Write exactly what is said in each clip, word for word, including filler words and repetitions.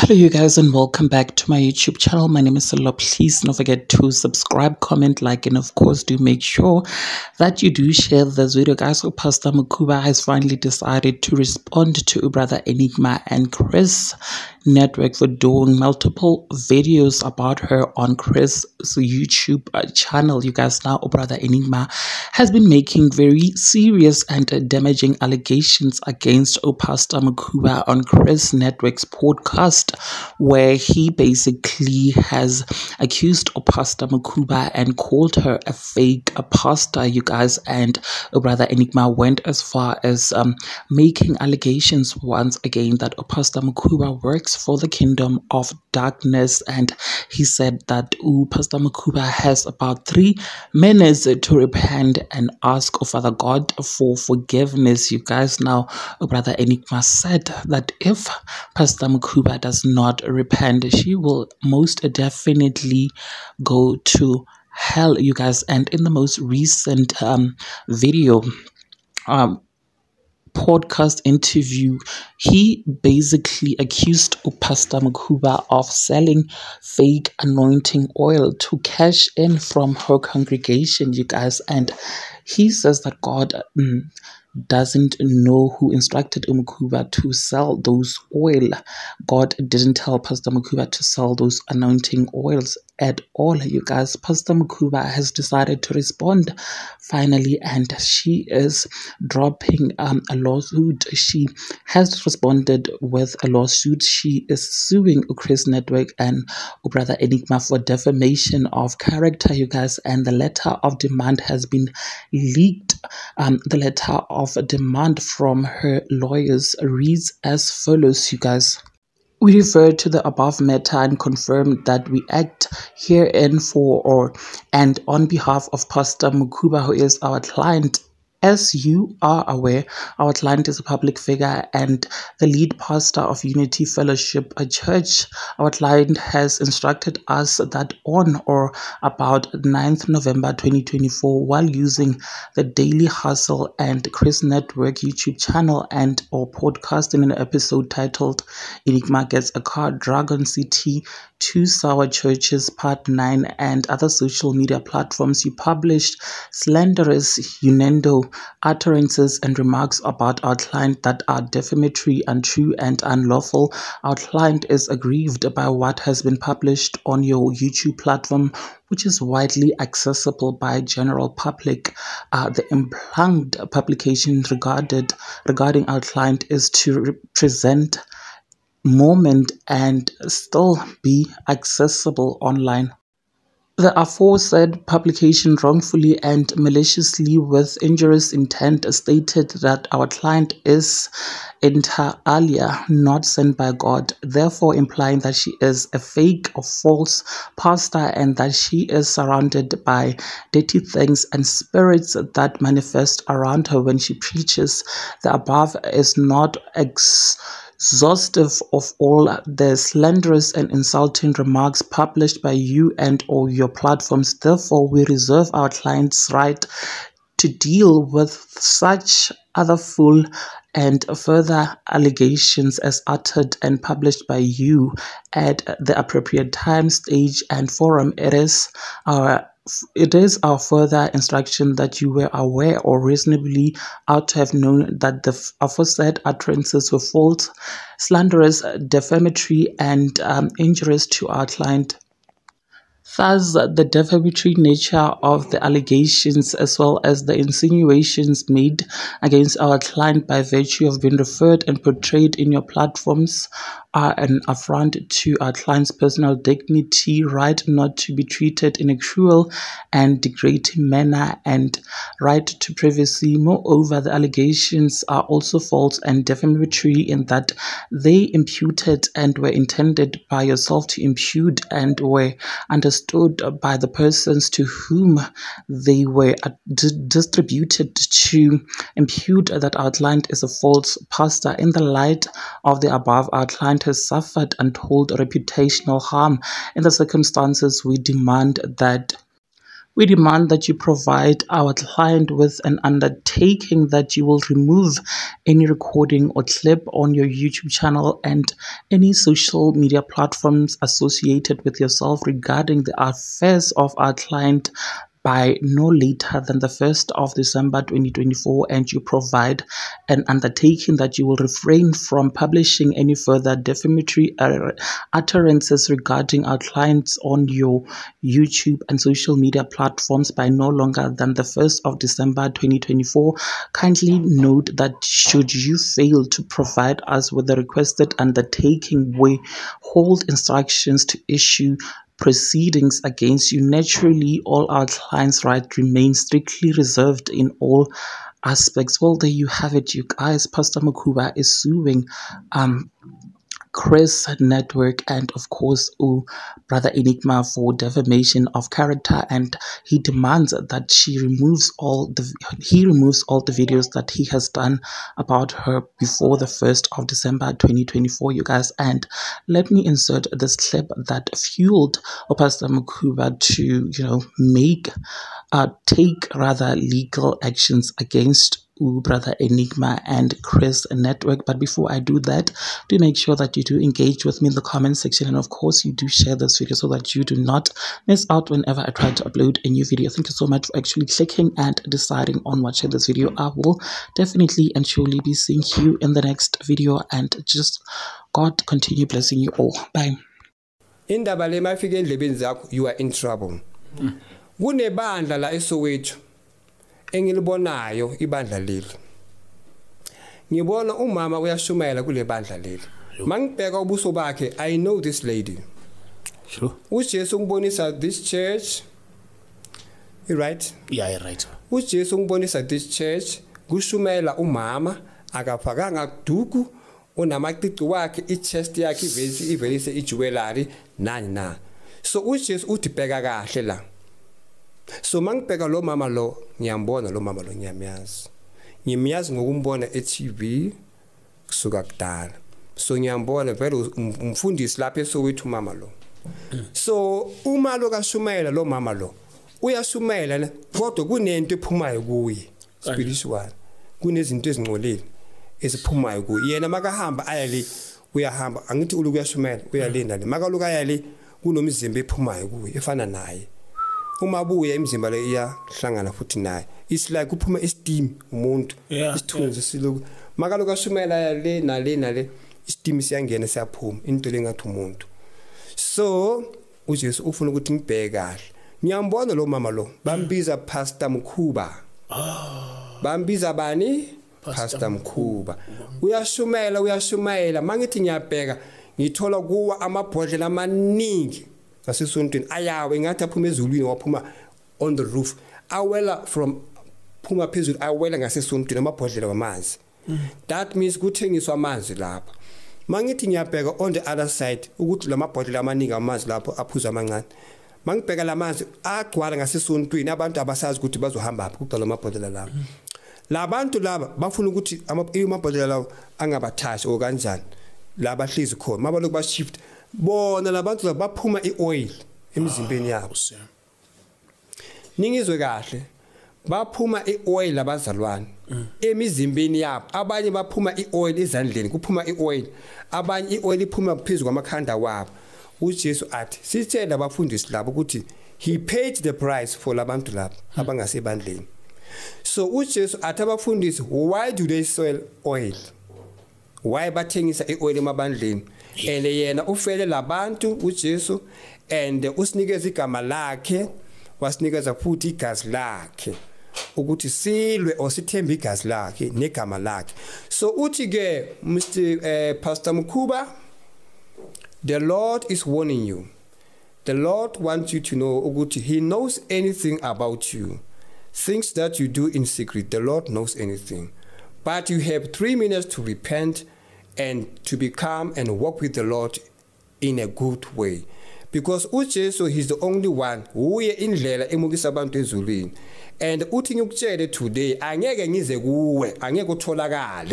Hello you guys and welcome back to my YouTube channel. My name is Selo. Please don't forget to subscribe, comment, like, and of course do make sure that you do share this video, guys. So Pastor Mukhuba has finally decided to respond to Brother Enigma and Chris Network for doing multiple videos about her on Chris' YouTube channel. You guys, now Brother Enigma has been making very serious and damaging allegations against Pastor Mukhuba on Chris Network's podcast, where he basically has accused Pastor Mukhuba and called her a fake a pastor, you guys. And Brother Enigma went as far as um, making allegations once again that Pastor Mukhuba works for the kingdom of darkness, and he said that ooh, Pastor Mukhuba has about three minutes to repent and ask Father God for forgiveness, you guys. Now Brother Enigma said that if Pastor Mukhuba does not repent, she will most definitely go to hell, you guys. And in the most recent um, video um podcast interview, he basically accused Pastor Mukhuba of selling fake anointing oil to cash in from her congregation, you guys. And he says that God mm, doesn't know who instructed Mukhuba to sell those oil. God didn't tell Pastor Mukhuba to sell those anointing oils at all, you guys. Pastor Mukhuba has decided to respond finally, and she is dropping um, a lawsuit. She has responded with a lawsuit. She is suing Chris Network and Brother Enigma for defamation of character, you guys. And the letter of demand has been leaked. Um, the letter of demand from her lawyers reads as follows, you guys. We refer to the above matter and confirm that we act herein for or and on behalf of Pastor Mukhuba, who is our client. As you are aware, our client is a public figure and the lead pastor of Unity Fellowship, a church. Our client has instructed us that on or about ninth November twenty twenty-four, while using the Daily Hustle and Chris Network YouTube channel and or podcast in an episode titled Enigma Gets a Car, Dragon City, Two Sour Churches, Part nine, and other social media platforms, you published slanderous, innuendo, utterances and remarks about our client that are defamatory, untrue, and unlawful. Our client is aggrieved by what has been published on your YouTube platform, which is widely accessible by general public. Uh, the implied publication regarded regarding our client is to represent moment and still be accessible online. The aforesaid publication wrongfully and maliciously with injurious intent stated that our client is inter alia, not sent by God, therefore implying that she is a fake or false pastor and that she is surrounded by dirty things and spirits that manifest around her when she preaches. The above is not ex exhaustive of all the slanderous and insulting remarks published by you and or your platforms. Therefore, we reserve our client's right to deal with such other full and further allegations as uttered and published by you at the appropriate time, stage, and forum. It is our It is our further instruction that you were aware or reasonably ought to have known that the aforesaid utterances were false, slanderous, defamatory, and um, injurious to our client. Thus, the defamatory nature of the allegations as well as the insinuations made against our client by virtue of being referred and portrayed in your platforms are an affront to our client's personal dignity, right not to be treated in a cruel and degrading manner, and right to privacy. Moreover, the allegations are also false and defamatory in that they imputed and were intended by yourself to impute and were understood by the persons to whom they were distributed to impute that our client is a false pastor. In the light of the above, our client has suffered untold reputational harm. In the circumstances, we demand that We demand that you provide our client with an undertaking that you will remove any recording or clip on your YouTube channel and any social media platforms associated with yourself regarding the affairs of our client by no later than the first of December twenty twenty-four, and you provide an undertaking that you will refrain from publishing any further defamatory utterances regarding our clients on your YouTube and social media platforms by no longer than the first of December twenty twenty-four. Kindly note that should you fail to provide us with the requested undertaking, we hold instructions to issue proceedings against you. Naturally, all our clients' rights remain strictly reserved in all aspects. Well, there you have it, you guys. Pastor Mukhuba is suing um Chris Network and of course oh, Brother Enigma for defamation of character, and he demands that she removes all the he removes all the videos that he has done about her before the first of December twenty twenty-four, you guys. And let me insert this clip that fueled Pastor Mukhuba to you know make uh take rather legal actions against Brother Enigma and Chris Network. But before I do that, do make sure that you do engage with me in the comment section, and of course you do share this video so that you do not miss out whenever I try to upload a new video. Thank you so much for actually clicking and deciding on watching this video. I will definitely and surely be seeing you in the next video, and just God continue blessing you all. Bye. Indaba le mafike endlebeni zakho, you are in trouble. Kunebandla la eSoweto engilibonayo ibandla leli. Ngibona umama uyashumayela kule bandla leli. Mangibheka ubuso bakhe, I know this lady. Sure. uJesu ngibonisa this church. You right? Yeah, you're right. uJesu ngibonisa this church, kushumayela umama akafakanga kuduku, unamacici wakhe, ichest yakhe ivesi ivelise ijewelry nani na. So uJesu uthi bheka kahle la. So mangibheka lo mama lo, ngiyambona lo mama lo, ngiyamazi. Ngimiyazi ngokumbona e-T V kusuka kudala. So ngiyambona vele umfundisi lapha eSoweto mama lo. So uma lo kashumayela lo mama lo, uyashumayela kodwa kunento ephumayo kuye spiritual. Kunezinto ezingcolile eziphumayo kuye. Yena makahamba aya le uyahamba, angithi uluku uyashumayela uyalenda le. Makaluka aya le kunomzimba ephumayo kuye efana naye. Uma buya imizimba le iyahlangana futhi naye. It's like kuphuma isteam umuntu isithunzi siloku. Makaluka shumela le na le na le isteam siyangena siyaphuma into lengathi umuntu. So uJesu ufuna ukuthi ngibheke kahle. Ngiyambona lo mama lo bambiza Pastor Mukhuba. Ah. Bambiza bani? Pastor Mukhuba. Uyashumela uyashumayela mangithi ngiyabheka ngithola kuwa amabhodlela amaningi. Ngasesontweni ayawe ngathi aphuma ezulwini waphuma on the roof. Awela from phuma phezulu awela ngasesontweni amabhodlela wamanzi. That means kuthengiswa amanzi lapha. Mangithi ngiyabheka on the other side ukuthi lamabhodlela amaningi amanzi lapho aphuza amancane. Mangibheka lamanzi agcwala ngasesontweni, abantu abasazi ukuthi bazohamba aphi kuqala amabhodlela lapha. Labantu laba bafuna ukuthi amabhodlela lawo angabathashi o kanjani. Laba hlezi khona mabaloku ba shift bona labantu laba baphuma ioil emzimbeni yabo. Ningizwe kahle, baphuma ioil abazalwane emizimbeni yabo. Abanye baphuma ioil ezandleni, kuphuma ioil. Abanye ioil iphuma phezulu kwamakhanda wabo. uJesu athi sitshela abafundisi labo ukuthi he paid the price for labantu labo abangasebandleni. So uJesu athi abafundisi, why do they sell oil? Why bathengisa ioil emabandleni? And yena ufele labantu uJesu and usinikeza igama lakhe, wasinikeza futhi igazi lakhe ukuthi silwe osithemba igazi lakhe negama lakhe. So uthi ke Mister Uh, Pastor Mukhuba, the Lord is warning you. The Lord wants you to know ukuthi he knows anything about you. Things that you do in secret, the Lord knows anything. But you have three minutes to repent and to become and walk with the Lord in a good way. Because uJesu, he's the only one uye indlela emukisa abantu ezulwini. And uthi ngikutshele today angeke ngize kuwe, angeke utholakale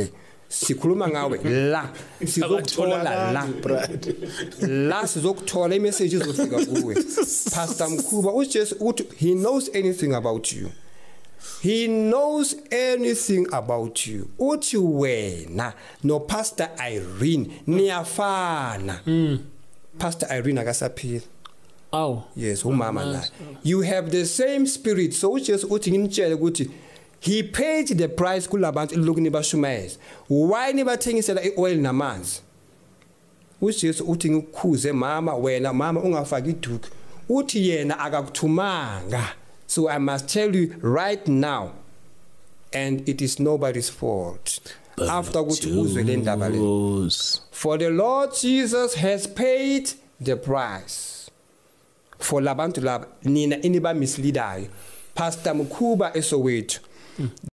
sikhuluma ngawe la sizokuthola la la sizokuthola imessage izofika kuwe. Pastor Mkhuba uJesu uthi he knows anything about you. He knows anything about you. Uthi wena no Pastor Irene niyafana. Mm. Pastor Irene akasaphila. Oh. Yes, umama la. You have the same spirit. So uJesu uthi ngimtshele ukuthi he paid the price kulabantu lokuni bashumayeza. Why nibathengisela ioil namanzi? uJesu uthi ngikukhuze mama wena mama ungafaki iduku. Uthi yena akakuthumanga. So I must tell you right now, and it is nobody's fault. But after ukuthi uzwe le ndaba le. For the Lord Jesus has paid the price. For labantu laba nina iniba misleadayo. Pastor Mkhuba eSoweto.